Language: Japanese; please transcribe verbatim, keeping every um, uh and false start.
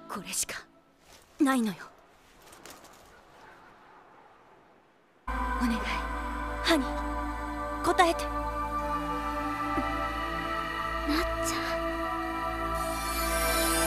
これしかないのよ。お願いハニー、答えて。 なっちゃん。